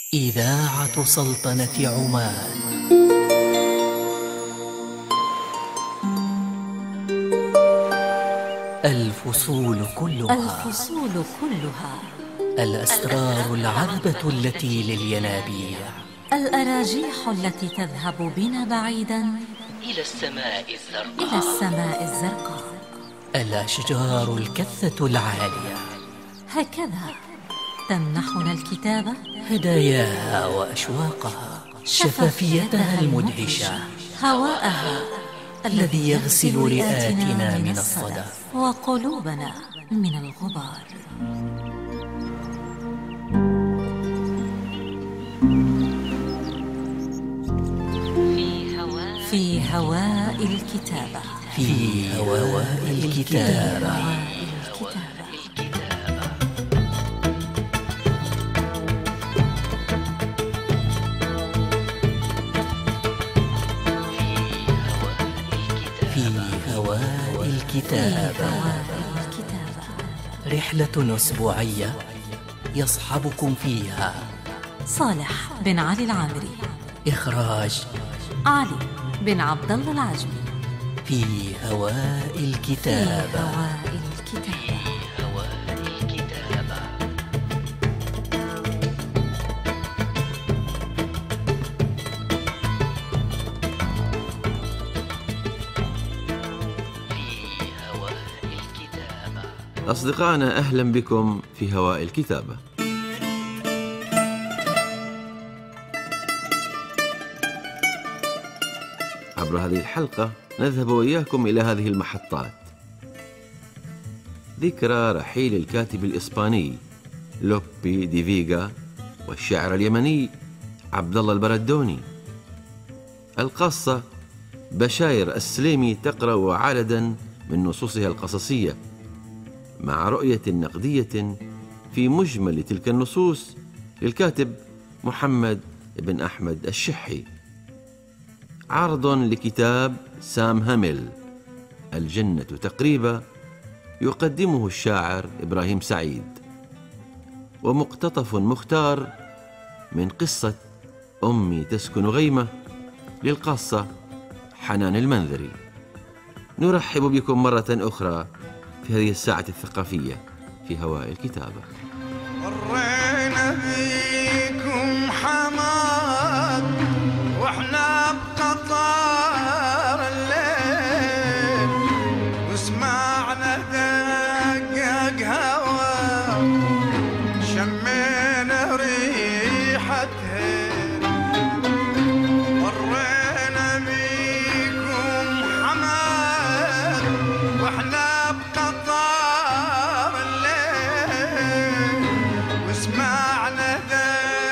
إذاعة سلطنة عمان. الفصول كلها الأسرار العذبة التي للينابيع، الأراجيح التي تذهب بنا بعيدا إلى السماء الزرقاء، الأشجار الكثة العالية. هكذا تمنحنا الكتابة هداياها وأشواقها، شفافيتها المدهشة، هواءها الذي يغسل رئاتنا من الصدى وقلوبنا من الغبار. في هواء الكتابة، في هواء الكتابة. رحلة أسبوعية يصحبكم فيها صالح بن علي العامري، إخراج علي بن عبد الله العجمي. في هواء الكتابة. أصدقائنا، أهلا بكم في هواء الكتابة. عبر هذه الحلقة نذهب وإياكم إلى هذه المحطات: ذكرى رحيل الكاتب الإسباني لوبي دي فيغا، والشاعر اليمني عبد الله البردوني. القصة بشاير السليمي تقرأ عددا من نصوصها القصصية مع رؤية نقدية في مجمل تلك النصوص للكاتب محمد بن أحمد الشحي. عرض لكتاب سام هاميل الجنة تقريبا، يقدمه الشاعر إبراهيم سعيد، ومقتطف مختار من قصة أمي تسكن غيمة للقاصة حنان المنذري. نرحب بكم مرة أخرى في هذه الساعة الثقافية في هواء الكتابة. مرينا بيكم حماد واحنا بقطار الليل، وسمعنا دقق هوا، شمينا ريحته. مرينا بيكم حماد واحنا بقطار الليل، وسمعنا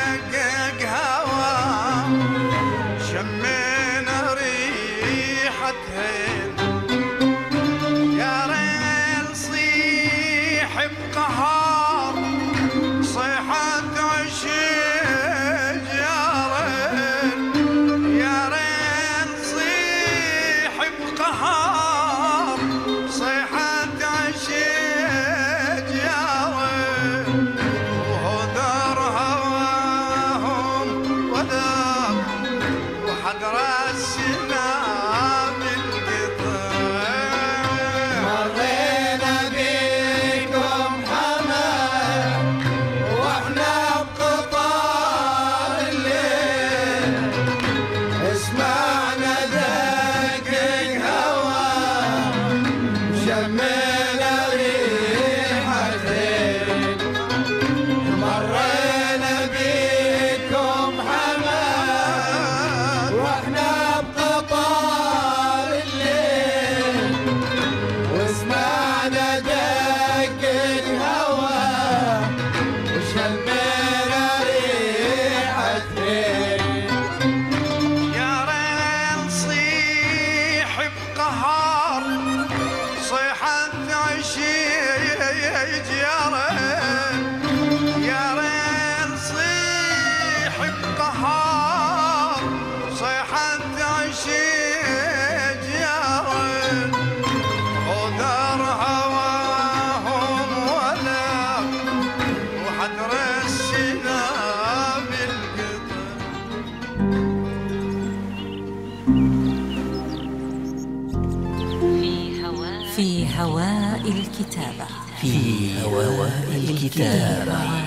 الكتابة. في هواء الكتابة.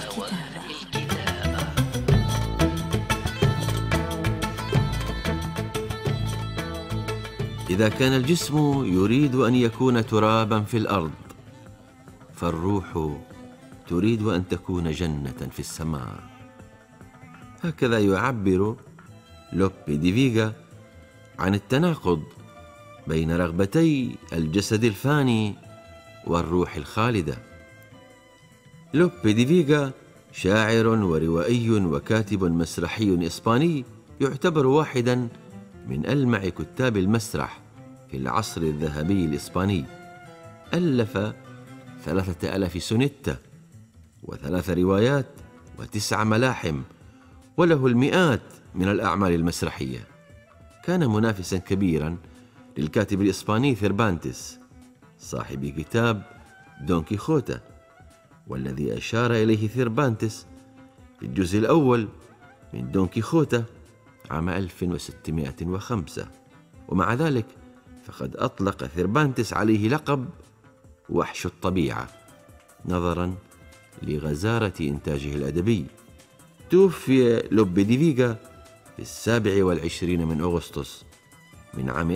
إذا كان الجسم يريد أن يكون ترابا في الأرض، فالروح تريد أن تكون جنة في السماء. هكذا يعبر لوبي دي فيغا عن التناقض بين رغبتي الجسد الفاني والروح الخالدة. لوبي دي فيغا شاعر وروائي وكاتب مسرحي إسباني، يعتبر واحدا من ألمع كتاب المسرح في العصر الذهبي الإسباني. ألف 3000 سونيتا و3 روايات و9 ملاحم، وله المئات من الأعمال المسرحية. كان منافسا كبيرا للكاتب الإسباني ثيربانتس صاحب كتاب دون كيخوتة، والذي أشار إليه ثيربانتس في الجزء الأول من دون كيخوتة عام 1605. ومع ذلك فقد أطلق ثيربانتس عليه لقب وحش الطبيعة نظرا لغزارة إنتاجه الأدبي. توفي لوبي دي فيغا في 27 من أغسطس من عام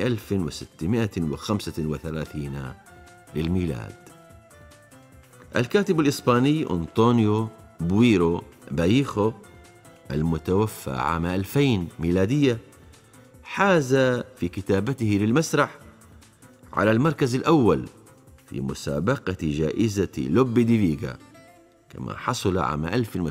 1635 للميلاد. الكاتب الإسباني أنطونيو بويرو بايخو المتوفى عام 2000 ميلادية حاز في كتابته للمسرح على المركز الأول في مسابقة جائزة لوبي دي فيغا، كما حصل عام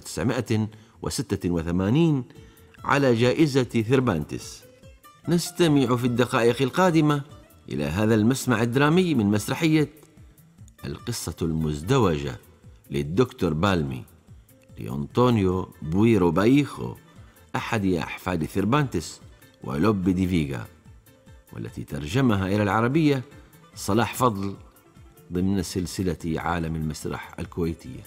1986 على جائزة ثيربانتس. نستمع في الدقائق القادمة إلى هذا المسمع الدرامي من مسرحية القصة المزدوجة للدكتور بالمي لأنطونيو بويرو بايخو، أحد أحفاد ثيربانتس ولوبي دي فيغا، والتي ترجمها إلى العربية صلاح فضل ضمن سلسلة عالم المسرح الكويتية.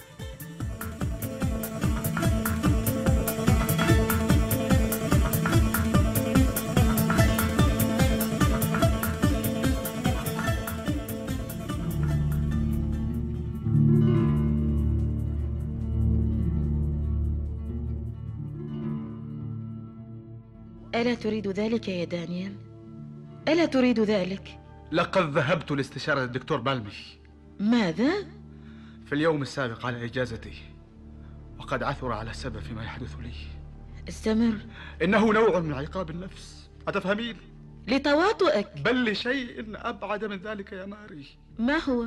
ألا تريد ذلك يا دانيال؟ ألا تريد ذلك؟ لقد ذهبت لاستشارة الدكتور بالمي. ماذا؟ في اليوم السابق على إجازتي، وقد عثر على السبب فيما يحدث لي. استمر. إنه نوع من عقاب النفس، أتفهمين؟ لتواطؤك. بل لشيء أبعد من ذلك يا ماري. ما هو؟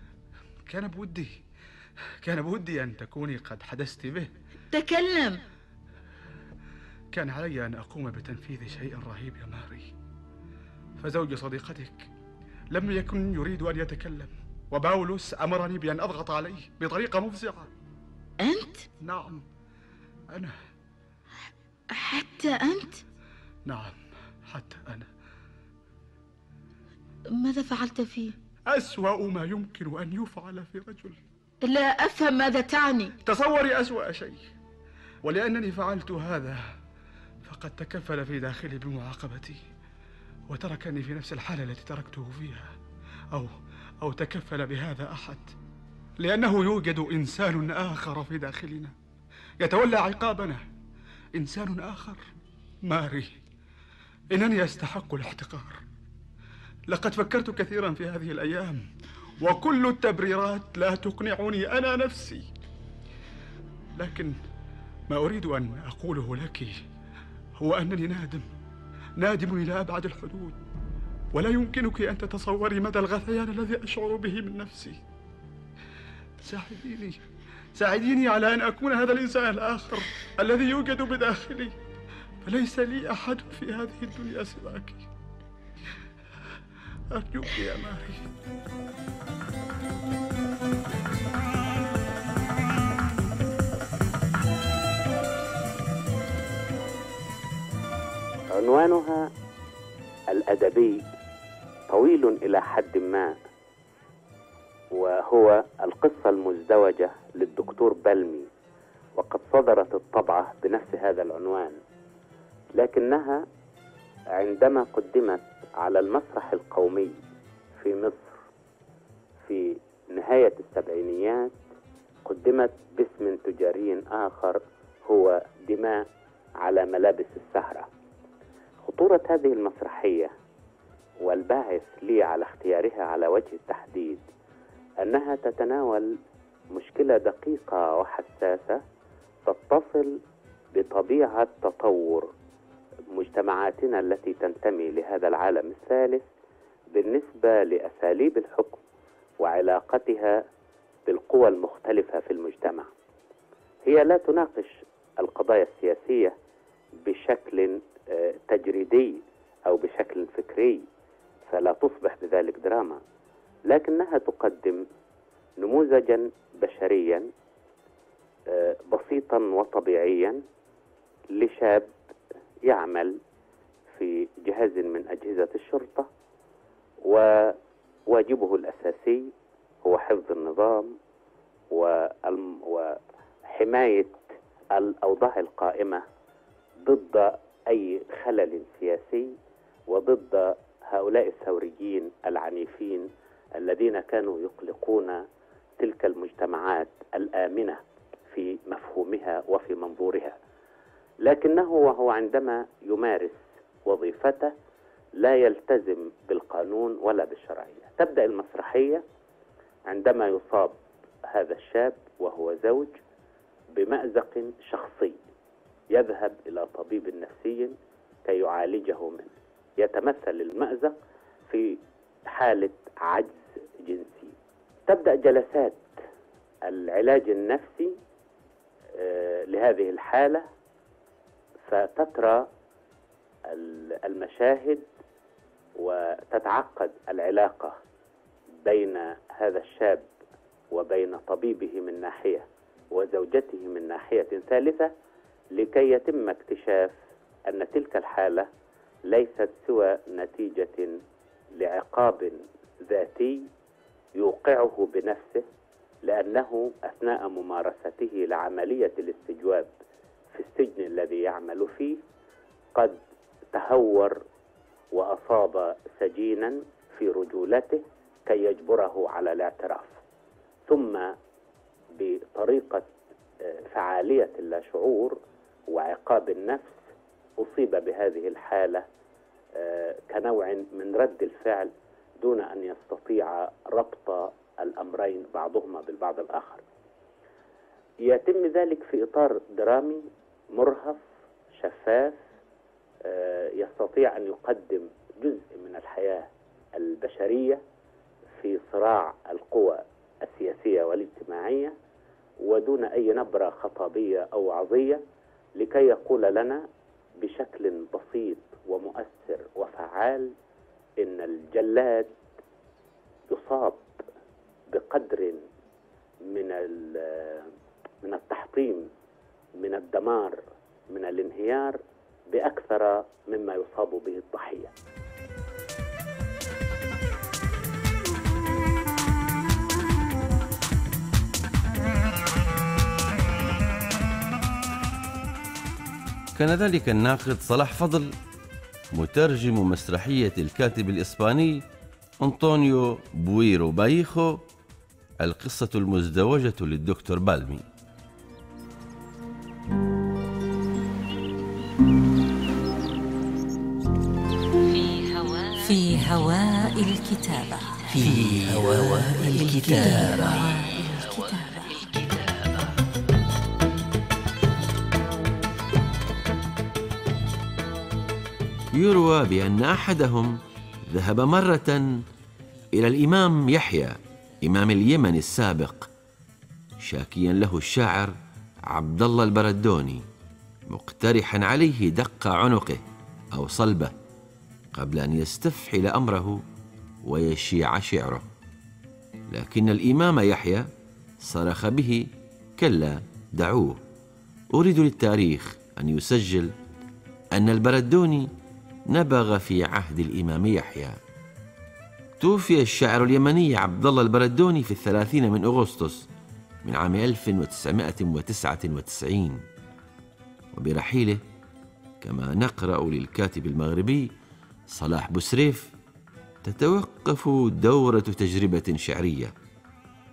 كان بودي أن تكوني قد حدثت به. تكلم. كان علي أن أقوم بتنفيذ شيء رهيب يا ماري، فزوج صديقتك لم يكن يريد أن يتكلم، وباولوس أمرني بأن أضغط عليه بطريقة مفزعة. أنت؟ نعم، أنا. حتى أنت؟ نعم، حتى أنا. ماذا فعلت فيه؟ أسوأ ما يمكن أن يفعل في رجل. لا أفهم ماذا تعني. تصوري أسوأ شيء، ولأنني فعلت هذا فقد تكفل في داخلي بمعاقبتي، وتركني في نفس الحالة التي تركته فيها، أو تكفل بهذا أحد، لأنه يوجد إنسان آخر في داخلنا يتولى عقابنا. إنسان آخر. ماري، إنني أستحق الاحتقار. لقد فكرت كثيرا في هذه الأيام، وكل التبريرات لا تقنعني أنا نفسي، لكن ما أريد أن أقوله لك هو أنني نادم إلى أبعد الحدود، ولا يمكنك أن تتصوري مدى الغثيان الذي أشعر به من نفسي. ساعديني على أن أكون هذا الإنسان الآخر الذي يوجد بداخلي، فليس لي أحد في هذه الدنيا سواك. أرجوك يا ماري. عنوانها الأدبي طويل إلى حد ما، وهو القصة المزدوجة للدكتور بالمي، وقد صدرت الطبعة بنفس هذا العنوان، لكنها عندما قدمت على المسرح القومي في مصر في نهاية السبعينيات قدمت باسم تجاري آخر هو دماء على ملابس السهرة. خطورة هذه المسرحية والباعث لي على اختيارها على وجه التحديد أنها تتناول مشكلة دقيقة وحساسة تتصل بطبيعة تطور مجتمعاتنا التي تنتمي لهذا العالم الثالث بالنسبة لأساليب الحكم وعلاقتها بالقوى المختلفة في المجتمع. هي لا تناقش القضايا السياسية بشكل تجريدي أو بشكل فكري فلا تصبح بذلك دراما، لكنها تقدم نموذجا بشريا بسيطا وطبيعيا لشاب يعمل في جهاز من أجهزة الشرطة، وواجبه الأساسي هو حفظ النظام وحماية الأوضاع القائمة ضد أي خلل سياسي وضد هؤلاء الثوريين العنيفين الذين كانوا يقلقون تلك المجتمعات الآمنة في مفهومها وفي منظورها. لكنه وهو عندما يمارس وظيفته لا يلتزم بالقانون ولا بالشرعية. تبدأ المسرحية عندما يصاب هذا الشاب وهو زوج بمأزق شخصي، يذهب إلى طبيب نفسي كي يعالجه منه. يتمثل المأزق في حالة عجز جنسي. تبدأ جلسات العلاج النفسي لهذه الحالة، فتترى المشاهد وتتعقد العلاقة بين هذا الشاب وبين طبيبه من ناحية وزوجته من ناحية ثالثة، لكي يتم اكتشاف أن تلك الحالة ليست سوى نتيجة لعقاب ذاتي يوقعه بنفسه، لأنه أثناء ممارسته لعملية الاستجواب في السجن الذي يعمل فيه قد تهور وأصاب سجينا في رجولته كي يجبره على الاعتراف، ثم بطريقة فعالية اللاشعور وعقاب النفس أصيب بهذه الحالة كنوع من رد الفعل دون أن يستطيع ربط الأمرين بعضهما بالبعض الآخر. يتم ذلك في إطار درامي مرهف شفاف يستطيع أن يقدم جزء من الحياة البشرية في صراع القوى السياسية والاجتماعية ودون أي نبرة خطابية أو وعظية، لكي يقول لنا بشكل بسيط ومؤثر وفعال إن الجلاد يصاب بقدر من التحطيم، من الدمار، من الانهيار بأكثر مما يصاب به الضحية. كان ذلك الناقد صلاح فضل مترجم مسرحية الكاتب الإسباني أنطونيو بويرو بايخو القصة المزدوجة للدكتور بالمي. في هواء الكتابة. في هواء الكتابة. يروى بأن أحدهم ذهب مرة إلى الإمام يحيى إمام اليمن السابق شاكيا له الشاعر عبد الله البردوني، مقترحا عليه دق عنقه أو صلبه قبل أن يستفحل أمره ويشيع شعره. لكن الإمام يحيى صرخ به: كلا، دعوه، أريد للتاريخ أن يسجل أن البردوني نبغ في عهد الإمام يحيى. توفي الشاعر اليمني عبد الله البردوني في 30 من أغسطس من عام 1999، وبرحيله كما نقرأ للكاتب المغربي صلاح بوسريف تتوقف دورة تجربة شعرية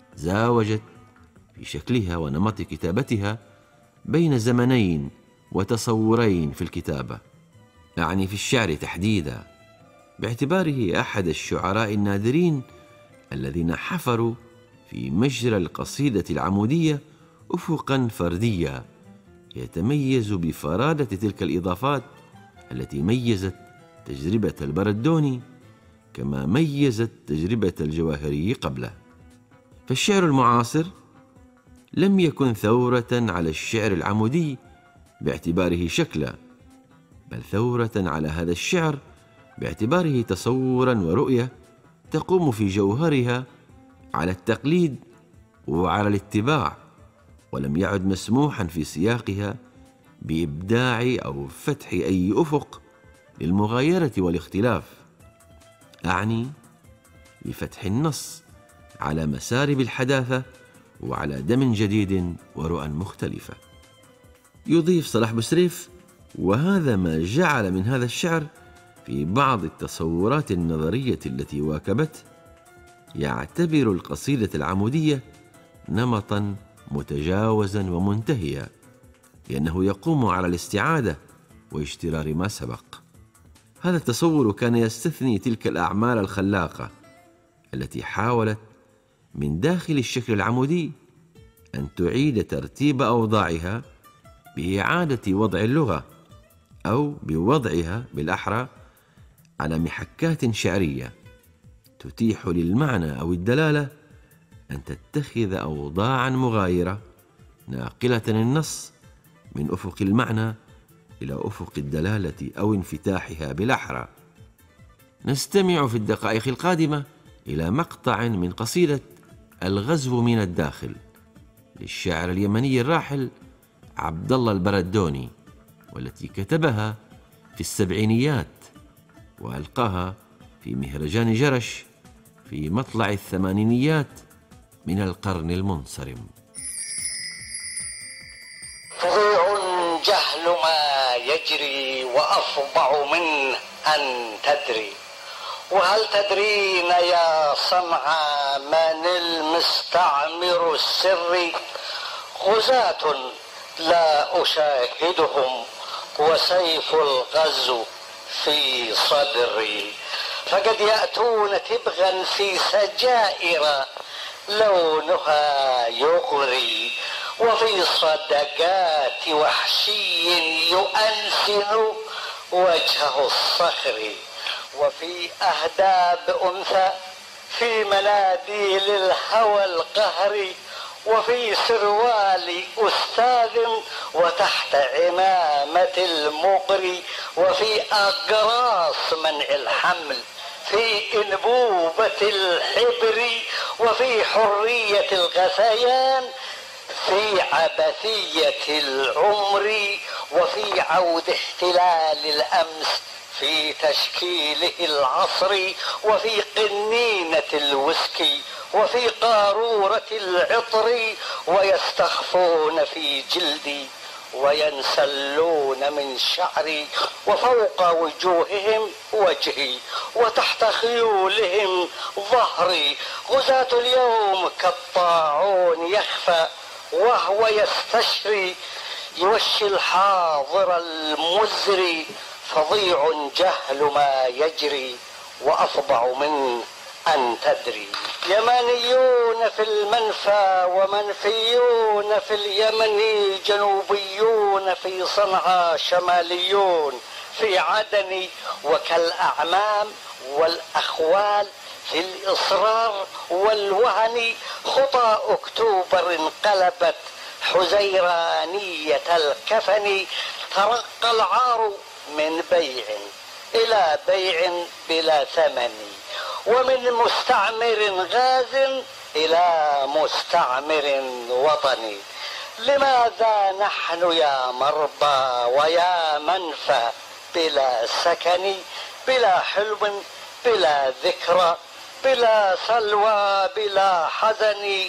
زاوجت في شكلها ونمط كتابتها بين زمنين وتصورين في الكتابة، أعني في الشعر تحديدا، باعتباره أحد الشعراء النادرين الذين حفروا في مجرى القصيدة العمودية أفقا فرديا يتميز بفرادة تلك الإضافات التي ميزت تجربة البردوني كما ميزت تجربة الجواهري قبله. فالشعر المعاصر لم يكن ثورة على الشعر العمودي باعتباره شكلا، بل ثورة على هذا الشعر باعتباره تصورا ورؤية تقوم في جوهرها على التقليد وعلى الاتباع، ولم يعد مسموحا في سياقها بإبداع أو فتح أي أفق للمغايرة والاختلاف، أعني لفتح النص على مسارب الحداثة وعلى دم جديد ورؤى مختلفة. يضيف صلاح بوسريف: وهذا ما جعل من هذا الشعر في بعض التصورات النظرية التي واكبته يعتبر القصيدة العمودية نمطا متجاوزا ومنتهيا، لأنه يقوم على الاستعادة واشترار ما سبق. هذا التصور كان يستثني تلك الأعمال الخلاقة التي حاولت من داخل الشكل العمودي أن تعيد ترتيب أوضاعها بإعادة وضع اللغة، أو بوضعها بالأحرى على محكات شعرية تتيح للمعنى أو الدلالة أن تتخذ أوضاعا مغايرة ناقلة النص من أفق المعنى إلى أفق الدلالة أو انفتاحها بالأحرى. نستمع في الدقائق القادمة إلى مقطع من قصيدة الغزو من الداخل للشاعر اليمني الراحل عبد الله البردوني، والتي كتبها في السبعينيات وألقاها في مهرجان جرش في مطلع الثمانينيات من القرن المنصرم. فظيع جهل ما يجري وأفظع من أن تدري، وهل تدرين يا صنعا من المستعمر السري؟ غزاة لا أشاهدهم وسيف الغزو في صدري، فقد يأتون تبغا في سجائر لونها يغري، وفي صدقات وحشي يؤنسن وجهه الصخر، وفي أهداب أنثى في مناديل الهوى القهر، وفي سروال أستاذ وتحت عمامة المقري، وفي أقراص منع الحمل في أنبوبة الحبر، وفي حرية الغثيان في عبثية العمر، وفي عود احتلال الأمس في تشكيله العصري، وفي قنينة الوسكي وفي قارورة العطر، ويستخفون في جلدي وينسلون من شعري، وفوق وجوههم وجهي وتحت خيولهم ظهري. غزاة اليوم كالطاعون يخفى وهو يستشري، يوشي الحاضر المزري، فظيع جهل ما يجري وأفظع من أن تدري. يمانيون في المنفى ومنفيون في اليمن، جنوبيون في صنعاء شماليون في عدن، وكالأعمام والأخوال في الإصرار والوهن، خطى أكتوبر انقلبت حزيرانية الكفن، ترقى العار من بيع إلى بيع بلا ثمن، ومن مستعمر غاز إلى مستعمر وطني. لماذا نحن يا مرضى ويا منفى بلا سكن، بلا حلم بلا ذكرى بلا سلوى بلا حزن؟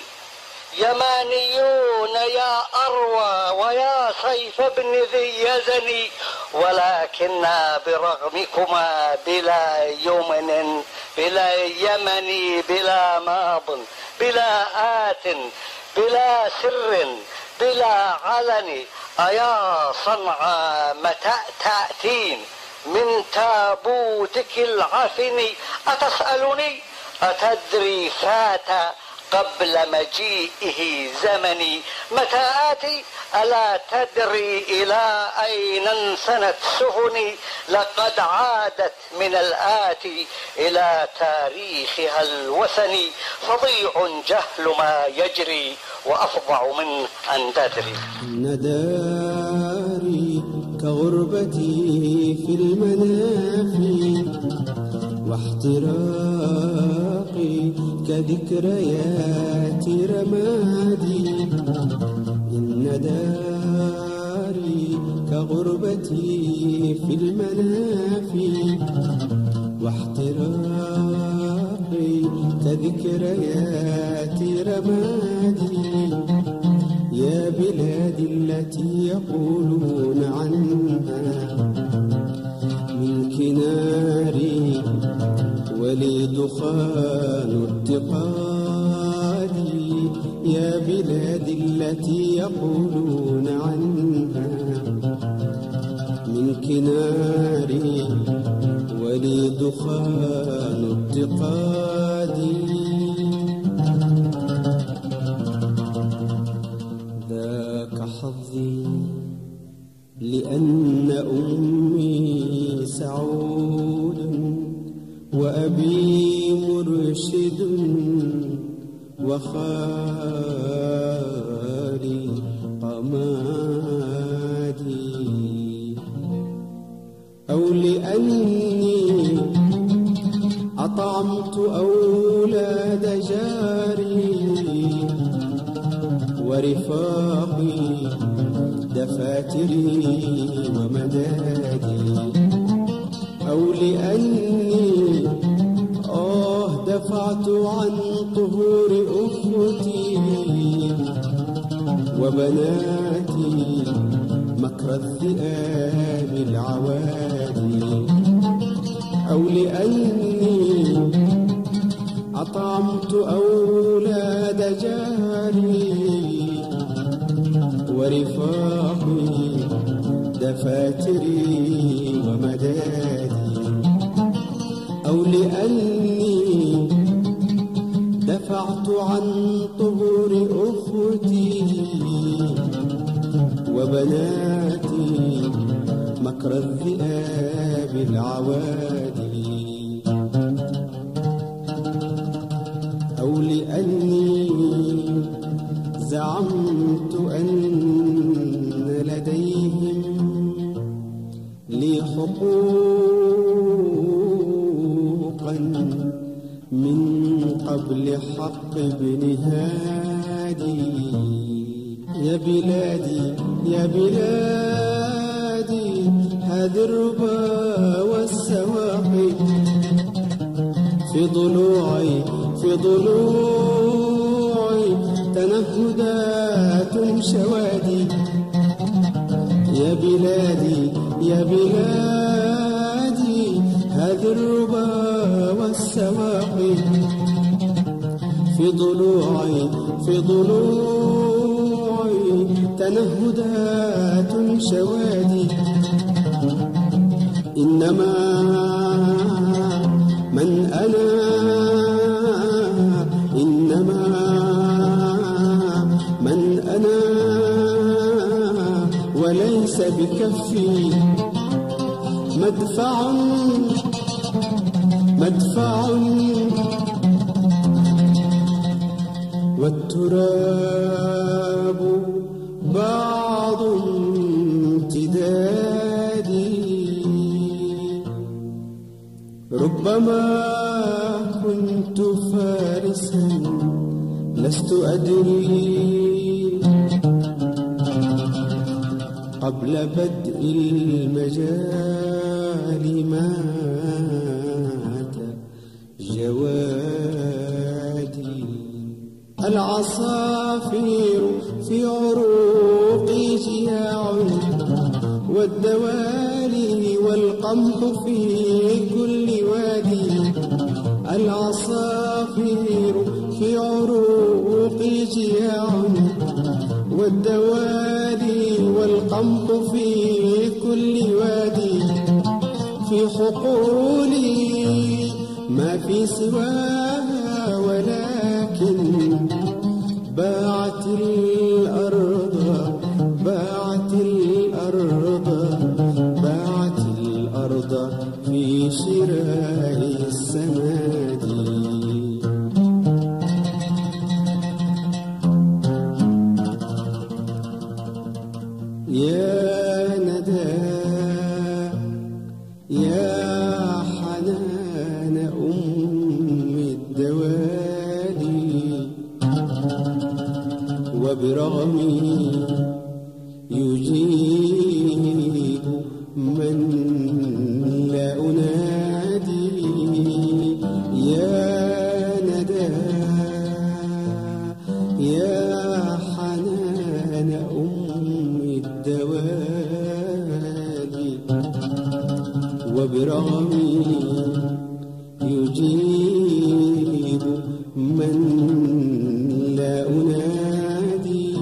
يمانيون يا أروى ويا سيف ابن ذي يزن، ولكن برغمكما بلا يمن بلا يمن بلا ماض بلا آت بلا سر بلا علن أيا صنعا متى تأتين من تابوتك العفن أتسألني أتدري فات قبل مجيئه زمني متى آتي ألا تدري إلى أين انسنت سفني لقد عادت من الآتي إلى تاريخها الوثني فضيع جهل ما يجري وأفظع من أن تدري نداري كغربتي في المنافي واحتراقي كذكريات رمادي إن داري كغربتي في المنافي واحتراقي كذكريات رمادي يا بلادي التي يقولون عنها منك ناري ولي دخان اتقادي يا بلادي التي يقولون عنها منك ناري ولي دخان اتقادي ذاك حظي لأن أمي سعود وأبي مرشد وخالي قمادي أو لأني أطعمت أولاد جاري ورفاقي دفاتري ومدادي أو لأني دفعت عن طهور أخوتي وبناتي مكر الذئاب العوادي أو لأني أطعمت أولاد جاري ورفاقي دفاتري ومدادي أو لأني دفعت عن طهور أخوتي وبناتي مكر الذئاب العوادي أو لأني زعمت أن لديهم لي حقوقا من قبل حق ابن هادي يا بلادي يا بلادي هذه الربا والسواقي في ضلوعي تنهدات شوادي يا بلادي يا بلادي هذه الربا والسواقي في ضلوعي تنهدات شوادي إنما من أنا إنما من أنا وليس بكفي مدفع والتراب بعض امتدادي ربما كنت فارسا لست أدري قبل بدء المجال مات جوادي العصافير في عروقي جياع والدوالي والقمح في كل وادي، العصافير في عروق جياع، والدوالي والقمح في كل وادي، في حقولي ما في سواها، ولكن باعت الأرض باعت الأرض باعت الأرض في شراء السماد. يا ندى يا حنان أم الدوالي، وبرغمي يجيب من لا أنادي. يا ندى يا حنان أم الدوالي، وبرغمي يجيب من لا أنادي.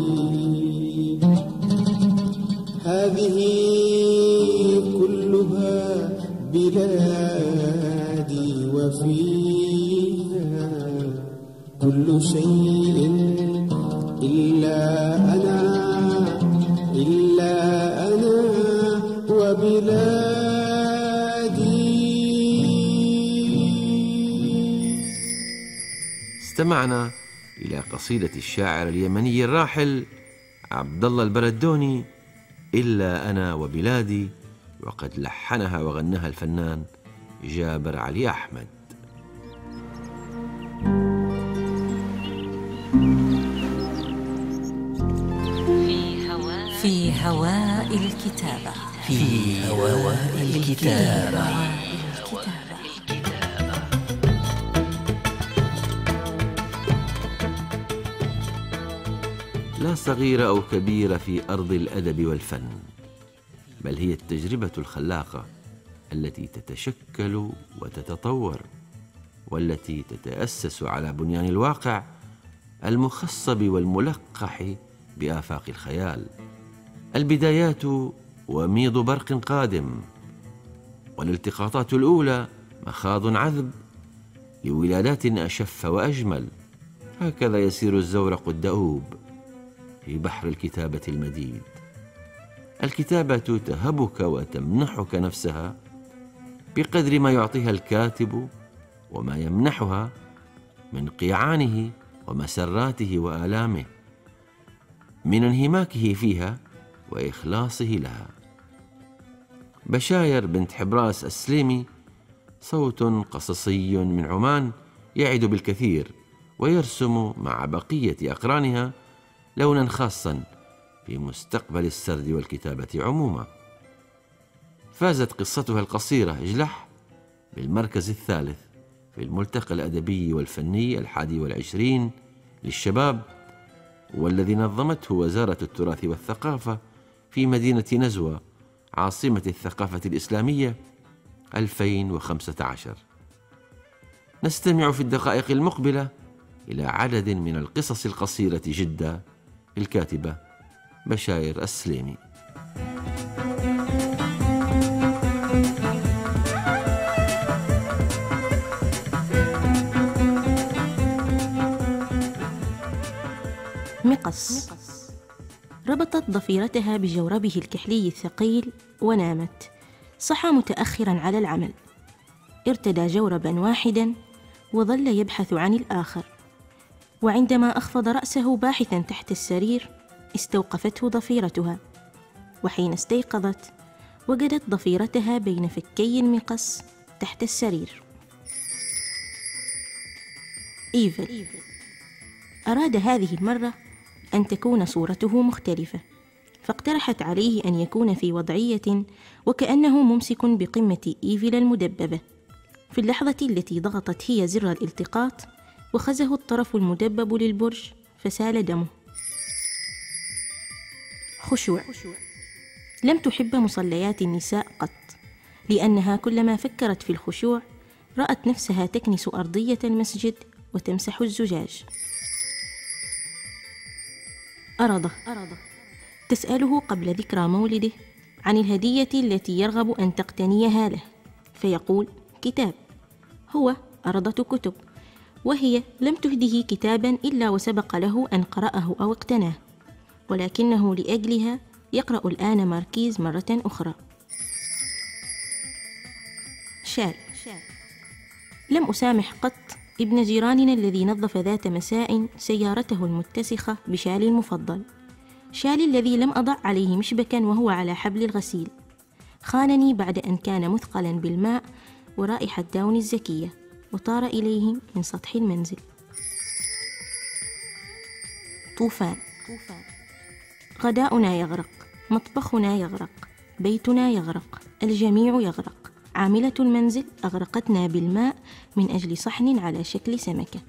هذه كلها بلادي، وفيها كل شيء إلا أنا وبلادي. استمعنا إلى قصيدة الشاعر اليمني الراحل عبد الله البلدوني إلا أنا وبلادي، وقد لحنها وغناها الفنان جابر علي أحمد. في هواء الكتابة. في هواء الكتابة. لا صغيرة أو كبيرة في أرض الأدب والفن، بل هي التجربة الخلاقة التي تتشكل وتتطور، والتي تتأسس على بنيان الواقع المخصب والملقح بآفاق الخيال. البدايات وميض برق قادم، والالتقاطات الأولى مخاض عذب لولادات أشف وأجمل. هكذا يسير الزورق الدؤوب في بحر الكتابة المديد. الكتابة تهبك وتمنحك نفسها بقدر ما يعطيها الكاتب وما يمنحها من قيعانه ومسراته وآلامه، من انهماكه فيها وإخلاصه لها. بشاير بنت حبراس السليمي صوت قصصي من عمان يعد بالكثير، ويرسم مع بقية أقرانها لونا خاصا في مستقبل السرد والكتابة عموما. فازت قصتها القصيرة إجلح بالمركز الثالث في الملتقى الأدبي والفني 21 للشباب، والذي نظمته وزارة التراث والثقافة في مدينة نزوة عاصمة الثقافة الإسلامية 2015. نستمع في الدقائق المقبلة إلى عدد من القصص القصيرة جدا الكاتبة بشاير السليمي. مقص. ربطت ضفيرتها بجوربه الكحلي الثقيل ونامت. صحى متأخرا على العمل، ارتدى جوربا واحدا وظل يبحث عن الآخر، وعندما أخفض رأسه باحثا تحت السرير استوقفته ضفيرتها، وحين استيقظت وجدت ضفيرتها بين فكي المقص تحت السرير. إيفل أراد هذه المرة أن تكون صورته مختلفة، فاقترحت عليه أن يكون في وضعية وكأنه ممسك بقمة إيفل المدببة. في اللحظة التي ضغطت هي زر الالتقاط وخزه الطرف المدبب للبرج فسال دمه. خشوع. لم تحب مصليات النساء قط، لأنها كلما فكرت في الخشوع رأت نفسها تكنس أرضية المسجد وتمسح الزجاج. أرضه تسأله قبل ذكرى مولده عن الهدية التي يرغب أن تقتنيها له، فيقول كتاب. هو أرضة كتب، وهي لم تهده كتابا إلا وسبق له أن قرأه أو اقتناه، ولكنه لأجلها يقرأ الآن ماركيز مرة أخرى. شال. لم أسامح قط ابن جيراننا الذي نظف ذات مساء سيارته المتسخة بشالي المفضل، شالي الذي لم أضع عليه مشبكا وهو على حبل الغسيل. خانني بعد أن كان مثقلا بالماء ورائحة داون الزكية، وطار إليه من سطح المنزل. طوفان. غداؤنا يغرق، مطبخنا يغرق، بيتنا يغرق، الجميع يغرق. عاملة المنزل أغرقتنا بالماء من أجل صحن على شكل سمكة.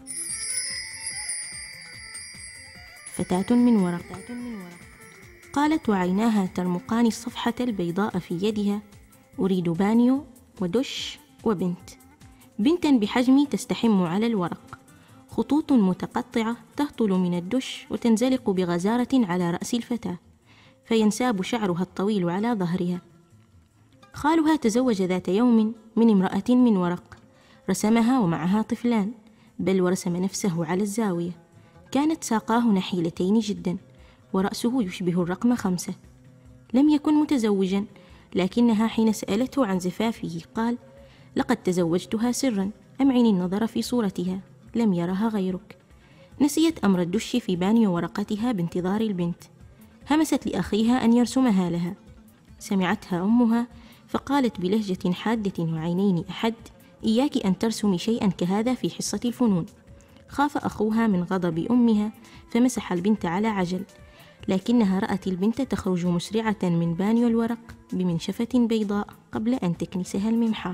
فتاة من ورق. قالت وعيناها ترمقان الصفحة البيضاء في يدها: أريد بانيو ودش وبنت، بنتا بحجمي تستحم على الورق، خطوط متقطعة تهطل من الدش وتنزلق بغزارة على رأس الفتاة، فينساب شعرها الطويل على ظهرها. خالها تزوج ذات يوم من امرأة من ورق، رسمها ومعها طفلان، بل ورسم نفسه على الزاوية. كانت ساقاه نحيلتين جدا، ورأسه يشبه الرقم 5. لم يكن متزوجا، لكنها حين سألته عن زفافه قال: لقد تزوجتها سرا، أمعن النظر في صورتها، لم يرها غيرك. نسيت أمر الدش في بانيو ورقتها بانتظار البنت، همست لأخيها أن يرسمها لها. سمعتها أمها فقالت بلهجة حادة وعينين أحد: إياك أن ترسمي شيئا كهذا في حصة الفنون. خاف أخوها من غضب أمها فمسح البنت على عجل، لكنها رأت البنت تخرج مسرعة من بانيو الورق بمنشفة بيضاء قبل أن تكنسها الممحاة.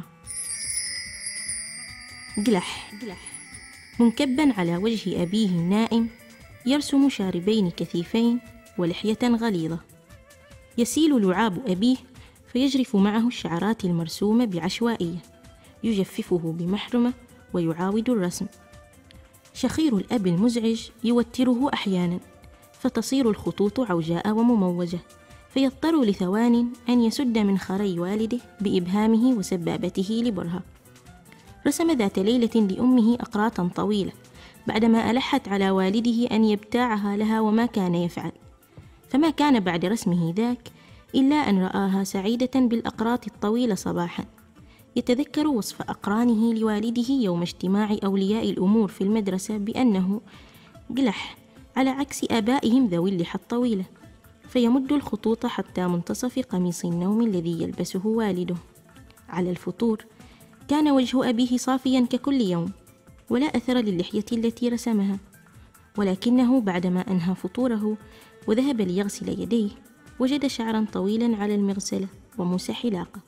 جلح. منكبا على وجه أبيه النائم يرسم شاربين كثيفين ولحية غليظة. يسيل لعاب أبيه فيجرف معه الشعرات المرسومة بعشوائية، يجففه بمحرمة ويعاود الرسم. شخير الأب المزعج يوتره أحيانا، فتصير الخطوط عوجاء ومموجة، فيضطر لثوان أن يسد من خري والده بإبهامه وسبابته لبرهة. رسم ذات ليلة لأمه أقراطا طويلة، بعدما ألحت على والده أن يبتاعها لها وما كان يفعل، فما كان بعد رسمه ذاك إلا أن رآها سعيدة بالأقراط الطويلة صباحا. يتذكر وصف أقرانه لوالده يوم اجتماع أولياء الأمور في المدرسة بأنه جلح، على عكس آبائهم ذوي اللحى الطويلة، فيمد الخطوط حتى منتصف قميص النوم الذي يلبسه والده. على الفطور كان وجه أبيه صافيا ككل يوم، ولا أثر للحية التي رسمها، ولكنه بعدما أنهى فطوره وذهب ليغسل يديه وجد شعرا طويلا على المغسلة وموس حلاقة.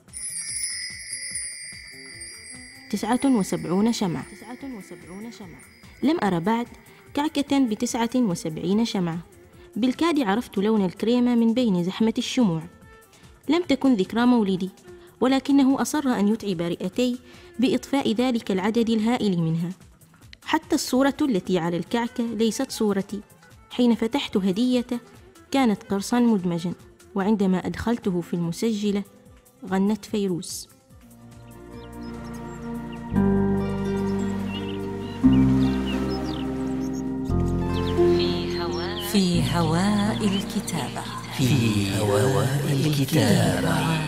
79 شمعة. لم أر بعد كعكة ب79 شمعة، بالكاد عرفت لون الكريمة من بين زحمة الشموع. لم تكن ذكرى مولدي، ولكنه أصر أن يتعب رئتي بإطفاء ذلك العدد الهائل منها. حتى الصورة التي على الكعكة ليست صورتي. حين فتحت هديته كانت قرصا مدمجا، وعندما أدخلته في المسجلة غنت فيروز. في هواء الكتابة. في هواء الكتابة.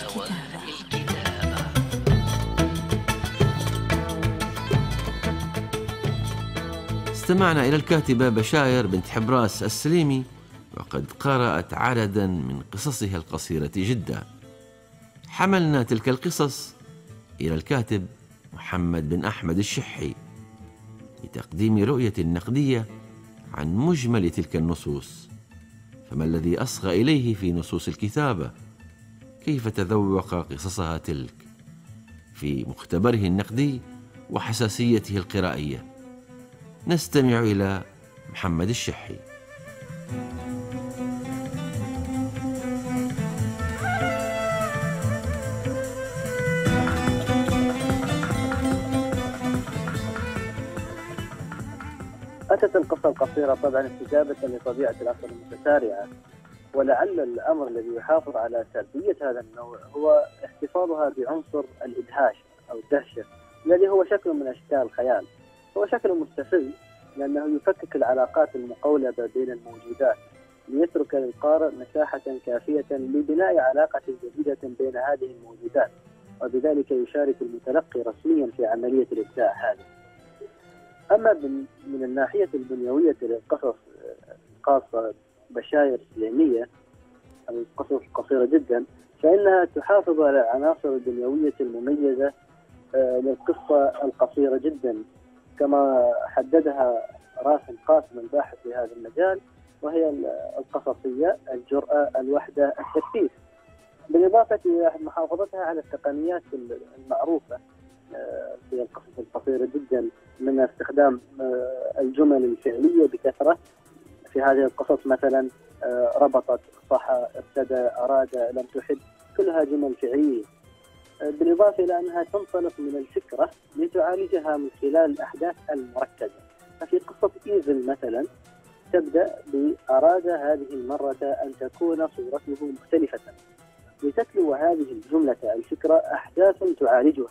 استمعنا إلى الكاتبة بشاير بنت حبراس السليمي، وقد قرأت عددا من قصصها القصيرة جدا. حملنا تلك القصص إلى الكاتب محمد بن أحمد الشحي لتقديم رؤية نقدية عن مجمل تلك النصوص. فما الذي أصغى إليه في نصوص الكتابة؟ كيف تذوق قصصها تلك في مختبره النقدي وحساسيته القرائية؟ نستمع إلى محمد الشحي. القصة القصيرة طبعا استجابة لطبيعة العصر المتسارعة، ولعل الأمر الذي يحافظ على سردية هذا النوع هو احتفاظها بعنصر الإدهاش أو الدهشة الذي هو شكل من أشكال الخيال. هو شكل مستفز لأنه يفكك العلاقات المقولبة بين الموجودات ليترك للقارئ مساحة كافية لبناء علاقة جديدة بين هذه الموجودات، وبذلك يشارك المتلقي رسميا في عملية الإبداع هذه. أما من الناحية البنيوية للقصص الخاصة بشاير سليمية، القصص القصيرة جدا، فإنها تحافظ على العناصر البنيوية المميزة للقصة القصيرة جدا كما حددها راسم قاسم الباحث في هذا المجال، وهي القصصية، الجرأة، الوحدة، التكثيف، بالإضافة إلى محافظتها على التقنيات المعروفة في القصص القصيرة جدا من استخدام الجمل الفعلية بكثرة في هذه القصص، مثلا ربطت، صح، ابتدى، أراد، لم تحب، كلها جمل فعلية، بالإضافة إلى أنها تنطلق من الفكرة لتعالجها من خلال الأحداث المركزة. ففي قصة إيفل مثلا تبدأ بأراد هذه المرة أن تكون صورته مختلفة، لتتلو هذه الجملة الفكرة أحداث تعالجها.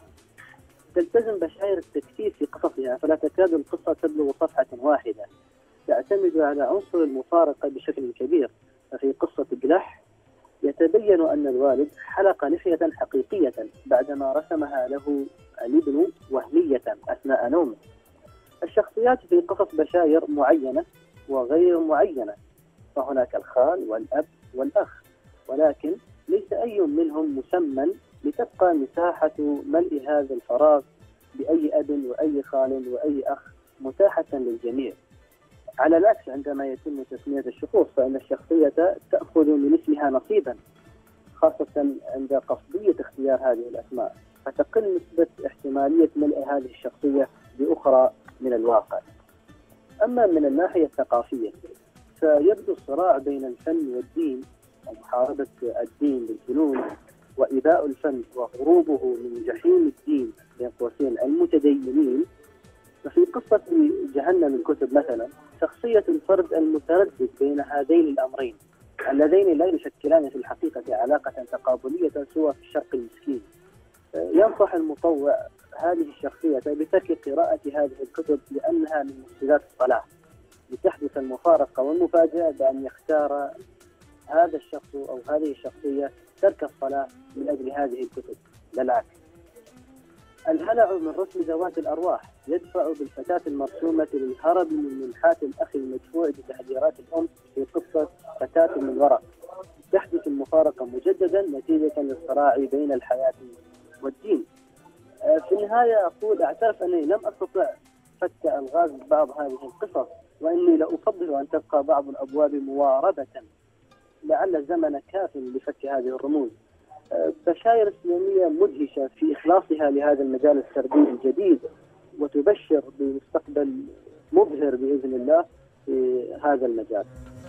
تلتزم بشاير التكثيف في قصصها، فلا تكاد القصة تبلغ صفحة واحدة، تعتمد على عنصر المفارقة بشكل كبير. ففي قصة قلح يتبين أن الوالد حلق لحية حقيقية بعدما رسمها له الابن وهمية أثناء نومه. الشخصيات في قصص بشاير معينة وغير معينة، فهناك الخال والأب والأخ، ولكن ليس أي منهم مسمى لتبقى مساحة ملء هذا الفراغ بأي أب وأي خال وأي أخ متاحة للجميع. على العكس، عندما يتم تسمية الشخوص فإن الشخصية تأخذ من اسمها نصيبا، خاصة عند قصدية اختيار هذه الأسماء، فتقل نسبة احتمالية ملء هذه الشخصية بأخرى من الواقع. أما من الناحية الثقافية فيبدو الصراع بين الفن والدين، ومحاربة الدين بالفنون، وإباء الفن وهروبه من جحيم الدين بين قوسين المتدينين. ففي قصة جهنم الكتب مثلا شخصية الفرد المتردد بين هذين الأمرين اللذين لا يشكلان في الحقيقة علاقة تقابلية سوى في الشرق المسكين. ينصح المطوع هذه الشخصية بترك قراءة هذه الكتب لأنها من مفسدات الصلاة، لتحدث المفارقة والمفاجأة بأن يختار هذا الشخص أو هذه الشخصية ترك الصلاة من أجل هذه الكتب، لا العكس. الهلع من رسم ذوات الأرواح يدفع بالفتاة المرسومة للهرب من منحات الأخ المدفوع بتحذيرات الأم في قصة فتاة من ورق. تحدث المفارقة مجددا نتيجة للصراع بين الحياة والدين. في النهاية أقول أعترف أنني لم أستطع فك ألغاز بعض هذه القصص، وإني لأفضل أن تبقى بعض الأبواب مواربة، لعل الزمن كاف لفك هذه الرموز. بشاير السليمية مدهشة في إخلاصها لهذا المجال السردي الجديد، وتبشر بمستقبل مبهر بإذن الله في هذا المجال.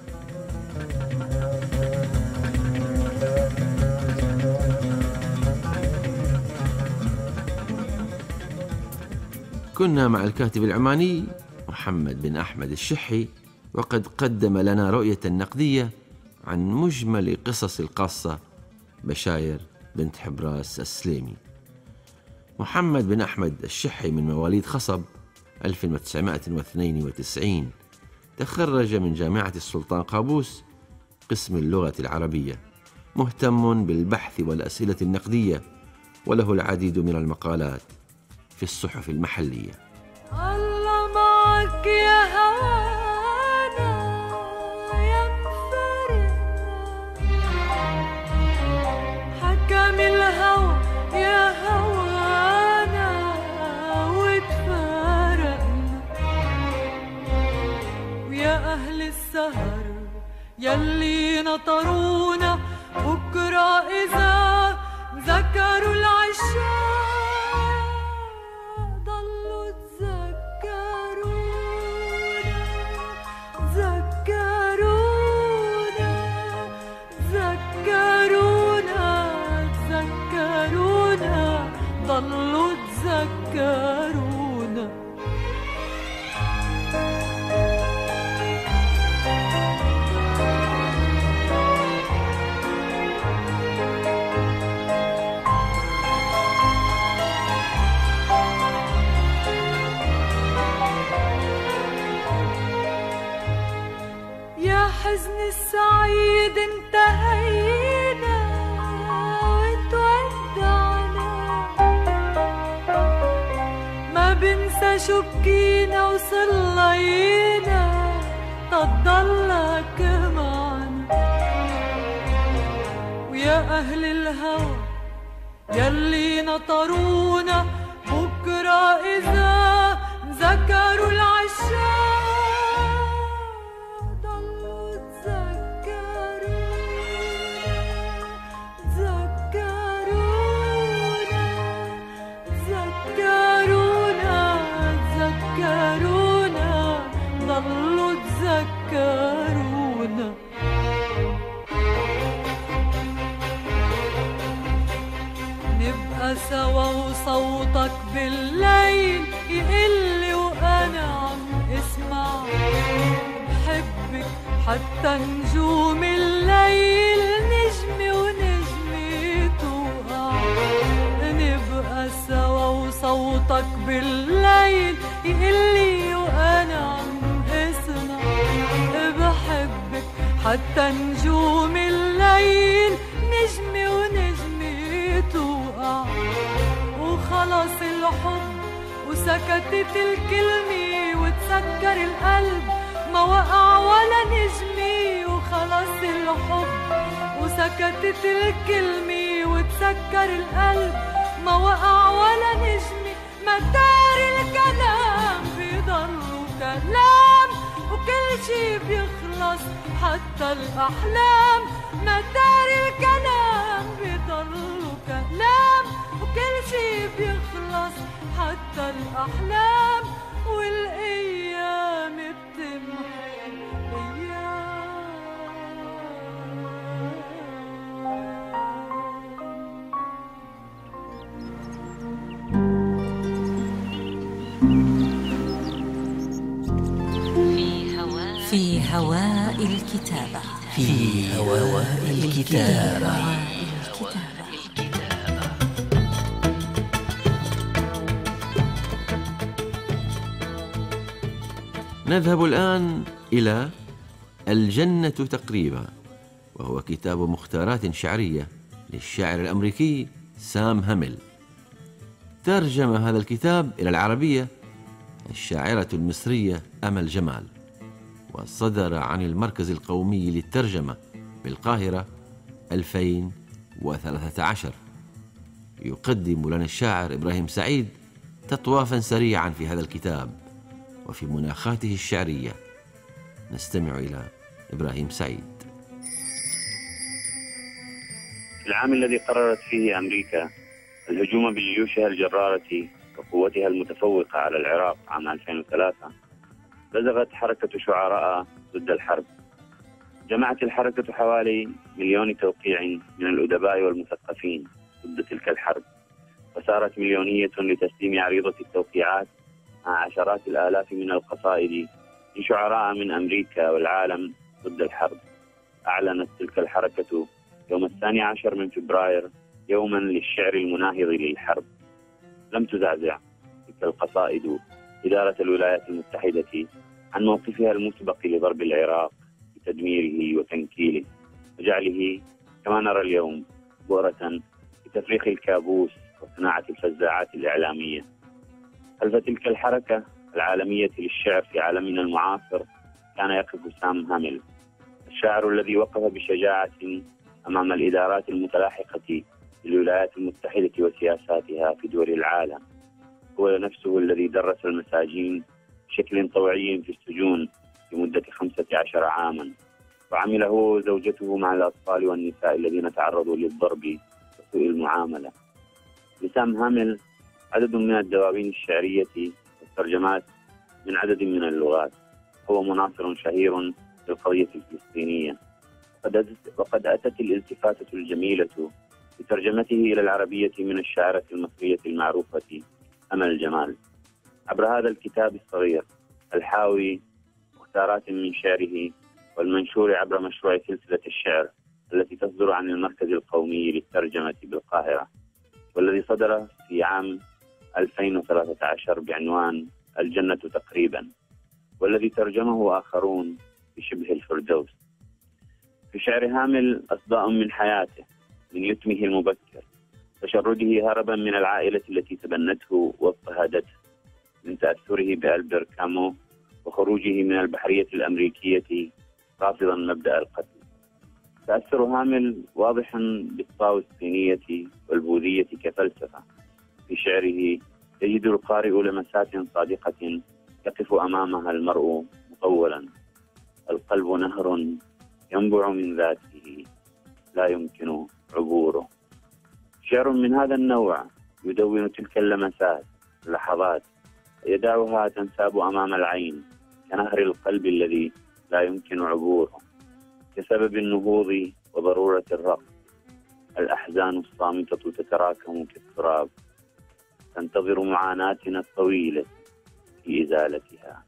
كنا مع الكاتب العماني محمد بن أحمد الشحي، وقد قدم لنا رؤية نقدية عن مجمل قصص القاصة بشاير بنت حبراس السليمي. محمد بن أحمد الشحي من مواليد خصب 1992، تخرج من جامعة السلطان قابوس قسم اللغة العربية، مهتم بالبحث والأسئلة النقدية، وله العديد من المقالات في الصحف المحلية. الله معك يا هوانا يا مفارقنا، حكم الهوى يا هوانا وتفارقنا، ويا أهل السهر يلي نطرونا بكرة إذا ذكروا العشاء ضلوا تذكرونا. السعيد انتهينا وتودعنا، ما بنسى شو بكينا وصلينا تضلك معنا. ويا أهل الهوى يلي نطرونا بكرة إذا ذكروا العشاق ضلوا تذكرونا ضلوا تذكرونا. نبقى سوا وصوتك بالليل يقلي وأنا عم اسمع، بحبك حتى نجوم الليل نجمي ونجمي توقع. نبقى سوا وصوتك بالليل يقلي وأنا عم اسمع، بحبك حتى نجوم الليل نجمي ونجمي توقع. وخلص الحب وسكتت الكلمة وتسكر القلب ما وقع ولا نجمي. وخلص الحب وسكتت الكلمة وتسكر القلب ما وقع ولا نجمي. مدار الكلام بيضلوا كلام وكل شي بيخلص حتى الأحلام. مدار الكلام بيضلوا كلام وكل شي بيخلص حتى الأحلام. والأيام بتمحي في هواء الكتابة. في هواء الكتابة. نذهب الآن إلى الجنة تقريبا، وهو كتاب مختارات شعرية للشاعر الأمريكي سام هاميل. ترجم هذا الكتاب إلى العربية الشاعرة المصرية أمل جمال، وصدر عن المركز القومي للترجمة بالقاهرة 2013. يقدم لنا الشاعر إبراهيم سعيد تطوافا سريعا في هذا الكتاب وفي مناخاته الشعرية. نستمع إلى إبراهيم سعيد. في العام الذي قررت فيه أمريكا الهجوم بجيوشها الجرارة وقوتها المتفوقة على العراق عام 2003، بزغت حركة شعراء ضد الحرب. جمعت الحركة حوالي 1,000,000 توقيع من الأدباء والمثقفين ضد تلك الحرب، وسارت مليونية لتسليم عريضة التوقيعات مع عشرات الآلاف من القصائد لشعراء من أمريكا والعالم ضد الحرب. أعلنت تلك الحركة يوم 12 من فبراير يوما للشعر المناهض للحرب. لم تزعزع تلك القصائد إدارة الولايات المتحدة عن موقفها المسبق لضرب العراق بتدميره وتنكيله وجعله كما نرى اليوم بؤرة لتفريخ الكابوس وصناعة الفزاعات الإعلامية. خلف تلك الحركة العالمية للشعر في عالمنا المعاصر كان يقف سام هاميل، الشاعر الذي وقف بشجاعة أمام الإدارات المتلاحقة للولايات المتحدة وسياساتها في دول العالم. هو نفسه الذي درس المساجين بشكل طوعي في السجون لمدة 15 عاما، وعمل هو وزوجته مع الأطفال والنساء الذين تعرضوا للضرب وسوء المعاملة. لسام هاميل عدد من الدواوين الشعرية والترجمات من عدد من اللغات. هو مناصر شهير للقضية الفلسطينية، وقد أتت الالتفاتة الجميلة بترجمته إلى العربية من الشاعرة المصرية المعروفة أمل جمال. عبر هذا الكتاب الصغير الحاوي مختارات من شعره والمنشور عبر مشروع سلسلة الشعر التي تصدر عن المركز القومي للترجمة بالقاهرة، والذي صدر في عام 2013 بعنوان الجنة تقريبا، والذي ترجمه آخرون بشبه الفردوس. في شعر هامل أصداء من حياته، من يتمه المبكر، تشرده هربا من العائلة التي تبنته واضطهادته، من تأثره بألبر كامو وخروجه من البحرية الأمريكية رافضا مبدأ القتل. تأثر هامل واضح بالطاو الصينية والبوذية كفلسفة. في شعره يجد القارئ لمسات صادقة يقف أمامها المرء مطولا: القلب نهر ينبع من ذاته لا يمكن عبوره. شعر من هذا النوع يدون تلك اللمسات، اللحظات، يدعها تنساب أمام العين كنهر القلب الذي لا يمكن عبوره، كسبب النهوض وضرورة الرقص. الأحزان الصامتة تتراكم كالتراب، تنتظر معاناتنا الطويلة في إزالتها.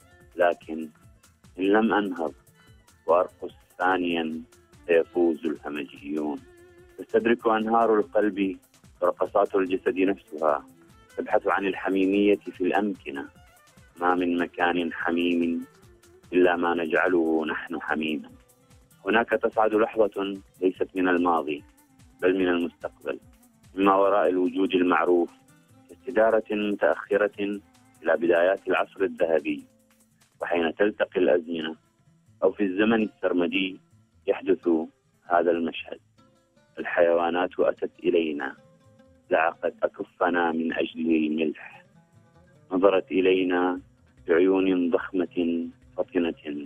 لكن إن لم أنهض وأرقص ثانيا سيفوز الهمجيون. تستدرك أنهار القلب ورقصات الجسد نفسها، تبحث عن الحميمية في الأمكنة. ما من مكان حميم إلا ما نجعله نحن حميما. هناك تصعد لحظة ليست من الماضي بل من المستقبل، مما وراء الوجود المعروف، كاستدارة متأخرة إلى بدايات العصر الذهبي. وحين تلتقي الأزمنة أو في الزمن السرمدي يحدث هذا المشهد: الحيوانات أتت إلينا، لعقت أكفنا من أجل الملح، نظرت إلينا بعيون ضخمة فطنة،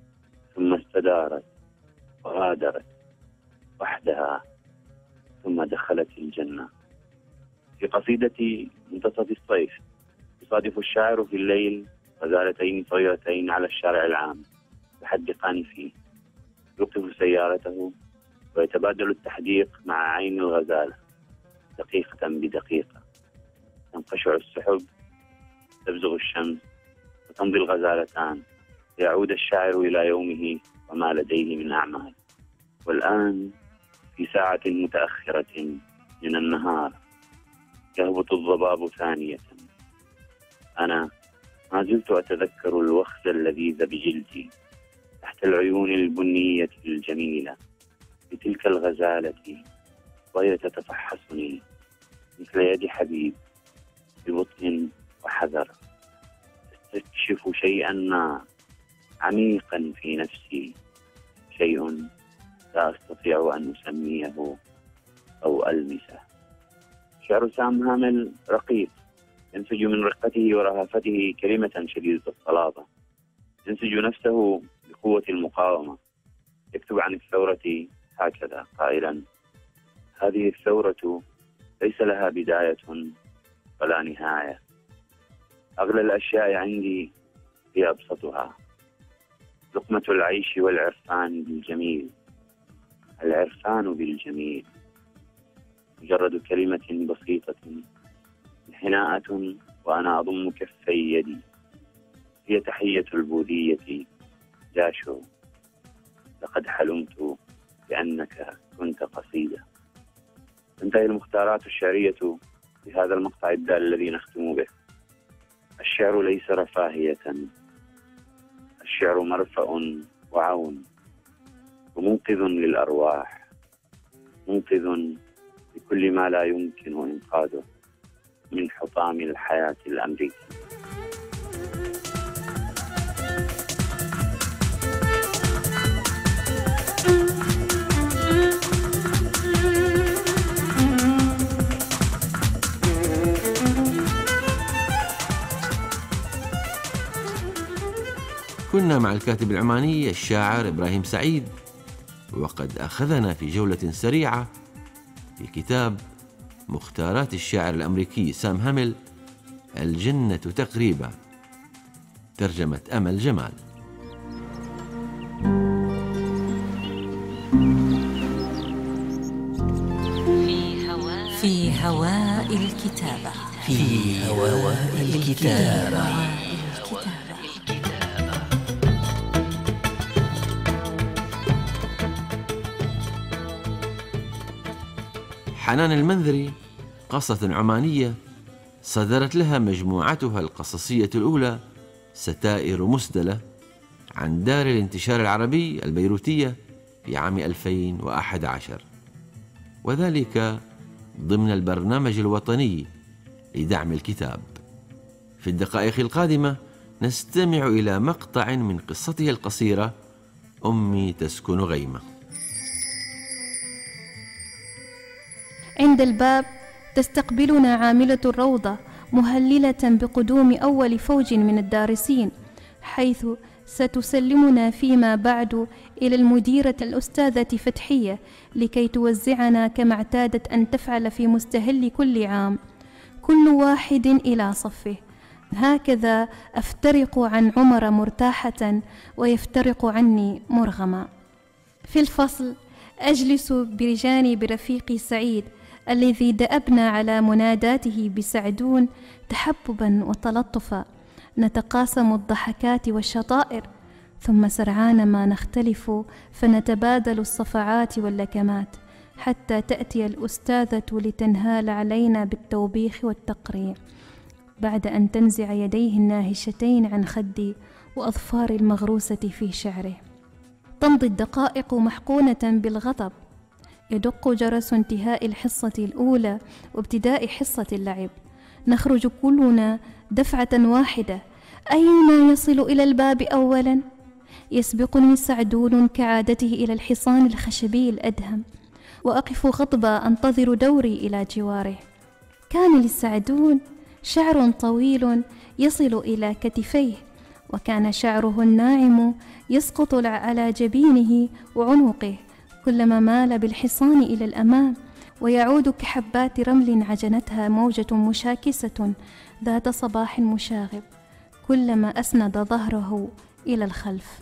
ثم استدارت وغادرت وحدها، ثم دخلت الجنة. في قصيدة منتصف الصيف يصادف الشاعر في الليل غزالتين صغيرتين على الشارع العام يحدقان فيه. يوقف سيارته ويتبادل التحديق مع عين الغزالة دقيقة بدقيقة. تنقشع السحب، تبزغ الشمس، وتمضي الغزالتان، ليعود الشاعر إلى يومه وما لديه من أعمال. والآن في ساعة متأخرة من النهار يهبط الضباب ثانية. أنا ما زلت أتذكر الوخز اللذيذ بجلدي تحت العيون البنية الجميلة بتلك الغزالة، وهي تتفحصني مثل يد حبيب ببطء وحذر، تستكشف شيئا ما عميقا في نفسي، شيء لا أستطيع أن أسميه أو ألمسه. شعر سام هامل رقيق، ينسج من رقته ورهافته كلمة شديدة الصلابة، ينسج نفسه بقوة المقاومة. يكتب عن الثورة هكذا قائلا: هذه الثورة ليس لها بداية ولا نهاية. أغلى الأشياء عندي هي أبسطها، لقمة العيش والعرفان بالجميل. العرفان بالجميل مجرد كلمة بسيطة، انحناءة وأنا أضم كفي يدي. هي تحية البوذية: جاشو، لقد حلمت بأنك كنت قصيدة. تنتهي المختارات الشعرية بهذا المقطع الدال الذي نختم به: الشعر ليس رفاهية، الشعر مرفأ وعون ومنقذ للأرواح، منقذ لكل ما لا يمكن إنقاذه من حطام الحياة الأمريكية. كنا مع الكاتب العماني الشاعر إبراهيم سعيد، وقد أخذنا في جولة سريعة في كتاب مختارات الشاعر الأمريكي سام هامل، الجنة تقريبا، ترجمة أمل جمال. في هواء الكتابة، في هواء الكتابة. حنان المنذري قصة عمانية صدرت لها مجموعتها القصصية الأولى ستائر مسدلة عن دار الانتشار العربي البيروتية في عام 2011، وذلك ضمن البرنامج الوطني لدعم الكتاب. في الدقائق القادمة نستمع إلى مقطع من قصته القصيرة أمي تسكن غيمة. عند الباب تستقبلنا عاملة الروضة مهللة بقدوم أول فوج من الدارسين، حيث ستسلمنا فيما بعد إلى المديرة الأستاذة فتحية لكي توزعنا كما اعتادت أن تفعل في مستهل كل عام، كل واحد إلى صفه. هكذا أفترق عن عمر مرتاحة ويفترق عني مرغما. في الفصل أجلس بجانب رفيقي سعيد الذي دأبنا على مناداته بسعدون تحببا وتلطفا، نتقاسم الضحكات والشطائر، ثم سرعان ما نختلف فنتبادل الصفعات واللكمات، حتى تأتي الأستاذة لتنهال علينا بالتوبيخ والتقريع، بعد أن تنزع يديه الناهشتين عن خدي وأظفار المغروسة في شعره. تمضي الدقائق محقونة بالغضب، يدق جرس انتهاء الحصة الأولى وابتداء حصة اللعب، نخرج كلنا دفعة واحدة. أين يصل إلى الباب أولا؟ يسبقني سعدون كعادته إلى الحصان الخشبي الأدهم، وأقف غضبة أنتظر دوري إلى جواره. كان للسعدون شعر طويل يصل إلى كتفيه، وكان شعره الناعم يسقط على جبينه وعنقه كلما مال بالحصان إلى الأمام، ويعود كحبات رمل عجنتها موجة مشاكسة ذات صباح مشاغب كلما أسند ظهره إلى الخلف،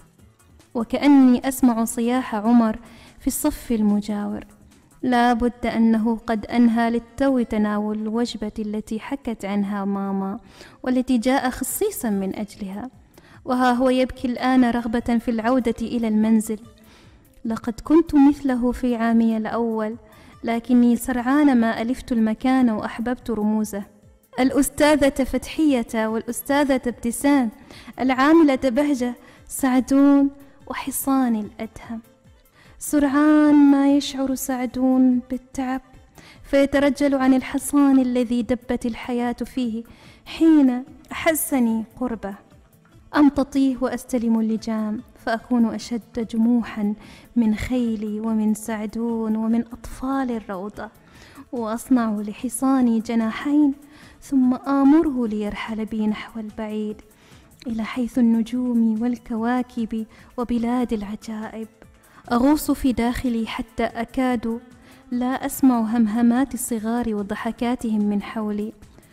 وكأني أسمع صياح عمر في الصف المجاور. لا بد أنه قد أنهى للتو تناول الوجبة التي حكت عنها ماما والتي جاء خصيصا من أجلها، وها هو يبكي الآن رغبة في العودة إلى المنزل. لقد كنت مثله في عامي الأول، لكني سرعان ما ألفت المكان وأحببت رموزه. الأستاذة فتحية والأستاذة ابتسام، العاملة بهجة، سعدون وحصان الأدهم. سرعان ما يشعر سعدون بالتعب فيترجل عن الحصان الذي دبت الحياة فيه حين أحسني قربه. أمتطيه وأستلم اللجام فأكون أشد جموحا من خيلي ومن سعدون ومن أطفال الروضة، وأصنع لحصاني جناحين ثم آمره ليرحل بي نحو البعيد إلى حيث النجوم والكواكب وبلاد العجائب. أغوص في داخلي حتى أكاد لا أسمع همهمات الصغار وضحكاتهم من حولي،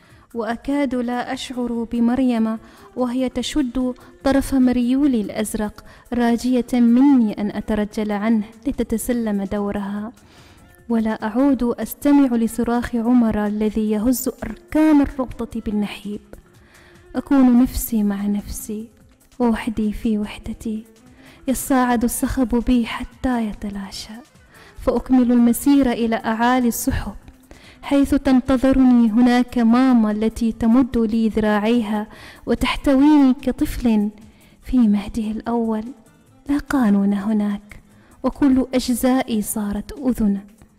وأكاد لا أشعر بمريم وهي تشد طرف مريولي الأزرق راجية مني أن أترجل عنه لتتسلم دورها، ولا أعود أستمع لصراخ عمر الذي يهز أركان الروضة بالنحيب. أكون نفسي مع نفسي ووحدي في وحدتي، يصاعد الصخب بي حتى يتلاشى، فأكمل المسير إلى أعالي السحب حيث تنتظرني هناك ماما التي تمد لي ذراعيها وتحتويني كطفل في مهده الأول. لا قانون هناك، وكل أجزائي صارت أذنا.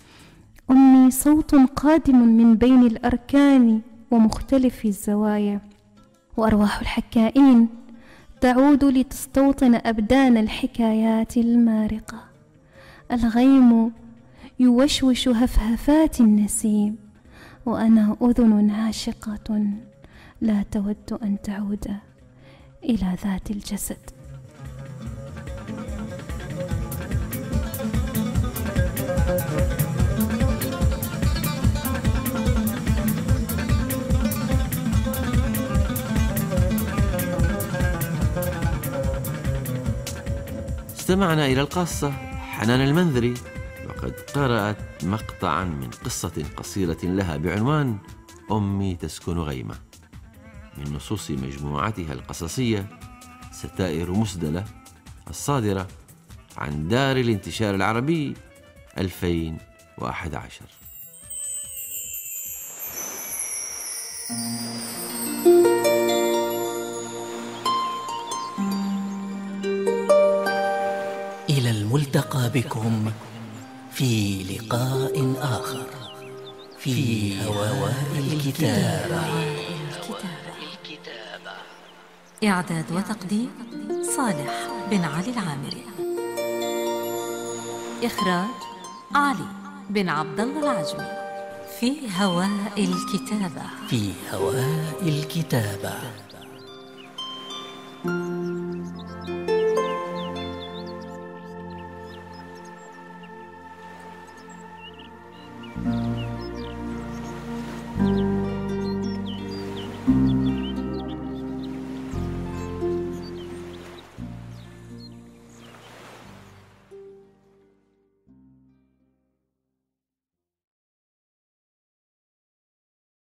أمي صوت قادم من بين الأركان ومختلف الزوايا، وأرواح الحكائين تعود لتستوطن أبدان الحكايات المارقة. الغيم يوشوش هفهفات النسيم، وأنا أذن عاشقة لا تود أن تعود إلى ذات الجسد. استمعنا إلى القاصة حنان المنذري، وقد قرأت مقطعا من قصة قصيرة لها بعنوان أمي تسكن غيمة، من نصوص مجموعتها القصصية ستائر مسدلة الصادرة عن دار الانتشار العربي 2011. إلى الملتقى بكم في لقاء آخر في هواء الكتابة. إعداد وتقديم صالح بن علي العامري. إخراج علي بن عبد الله العجمي. في هواء الكتابة. في هواء الكتابة.